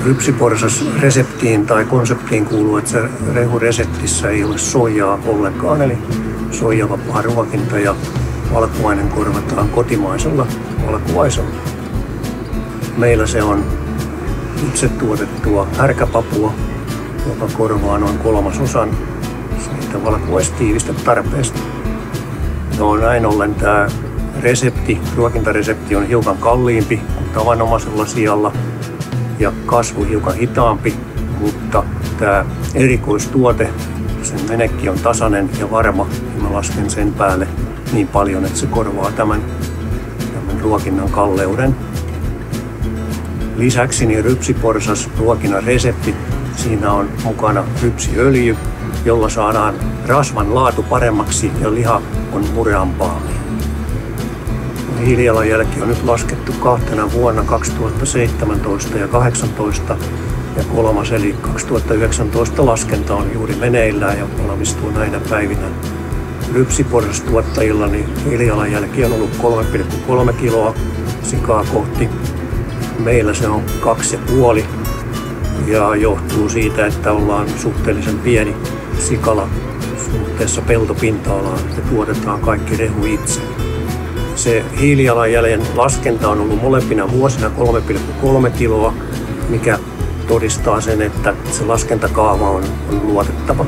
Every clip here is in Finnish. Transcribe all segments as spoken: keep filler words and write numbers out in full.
Rypsiporsas reseptiin tai konseptiin kuuluu, että se rehureseptissä ei ole soijaa ollenkaan, eli soijavapaa ruokinta ja valkuainen korvataan kotimaisella valkuaisella. Meillä se on itse tuotettua härkäpapua, joka korvaa noin kolmasosan siitä valkuaistiivistetarpeesta. No näin ollen tämä resepti, ruokintaresepti on hiukan kalliimpi kuin tavanomaisella sijalla ja kasvu hiukan hitaampi, mutta tämä erikoistuote, sen menekki on tasainen ja varma, ja mä lasken sen päälle niin paljon, että se korvaa tämän, tämän ruokinnan kalleuden. Lisäksi niin Rypsiporsas ruokinnan resepti, siinä on mukana rypsiöljy, jolla saadaan rasvan laatu paremmaksi ja liha on mureampaa. Hiilijalanjälki on nyt laskettu kahtena vuonna kaksituhattaseitsemäntoista ja kaksituhattakahdeksantoista ja kolmas eli kaksituhattayhdeksäntoista laskenta on juuri meneillään ja valmistuu näinä päivinä. Rypsiporsastuottajilla niin hiilijalanjälki on ollut kolme pilkku kolme kiloa sikaa kohti. Meillä se on kaksi pilkku viisi ja johtuu siitä, että ollaan suhteellisen pieni sikala suhteessa peltopinta-alaan ja tuotetaan kaikki rehu itse. Se hiilijalanjäljen laskenta on ollut molempina vuosina kolme pilkku kolme kiloa, mikä todistaa sen, että se laskentakaava on, on luotettava.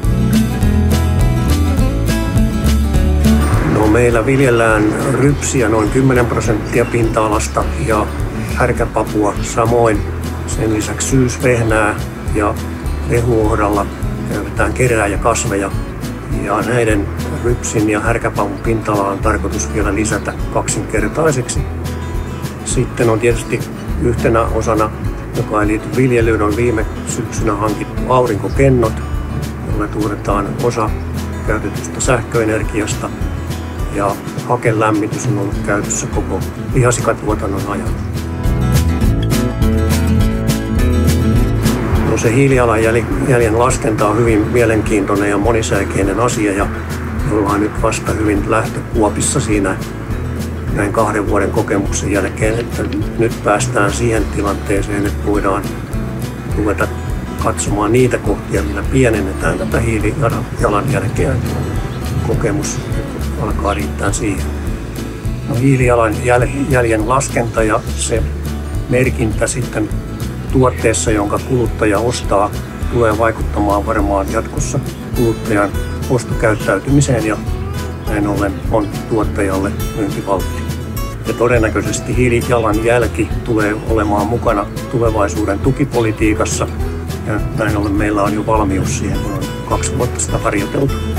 No, meillä viljellään rypsiä noin kymmenen prosenttia pinta-alasta ja härkäpapua samoin. Sen lisäksi syysvehnää ja rehuohdalla käytetään kerää ja kasveja. Ja näiden rypsin ja härkäpavun pinta-alaa on tarkoitus vielä lisätä kaksinkertaiseksi. Sitten on tietysti yhtenä osana, joka ei liity viljelyyn, on viime syksynä hankittu aurinkokennot, joilla tuotetaan osa käytetystä sähköenergiasta. Ja hakelämmitys on ollut käytössä koko lihasikatuotannon ajan. No, se hiilijalanjäljen laskenta on hyvin mielenkiintoinen ja monisäikeinen asia ja me ollaan nyt vasta hyvin lähtökuopissa siinä näin kahden vuoden kokemuksen jälkeen, että nyt päästään siihen tilanteeseen, että voidaan ruveta katsomaan niitä kohtia, millä pienennetään tätä hiilijalanjälkeä. Kokemus alkaa riittää siihen. No, hiilijalanjäljen laskenta ja se merkintä sitten tuotteessa, jonka kuluttaja ostaa, tulee vaikuttamaan varmaan jatkossa kuluttajan ostokäyttäytymiseen ja näin ollen on tuottajalle myyntivaltti. Ja todennäköisesti hiilijalanjälki tulee olemaan mukana tulevaisuuden tukipolitiikassa ja näin ollen meillä on jo valmius siihen, kun on kaksi vuotta sitä harjoiteltu.